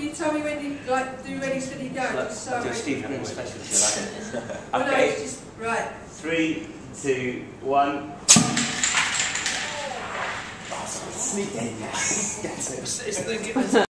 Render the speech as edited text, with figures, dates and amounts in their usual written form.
Can you tell me when you like do ready, steady, go? Just so do a Steve Hunting special if you like. Oh, Okay. no, just, right. 3, 2, 1. Sneak in, yes. Get it. It's the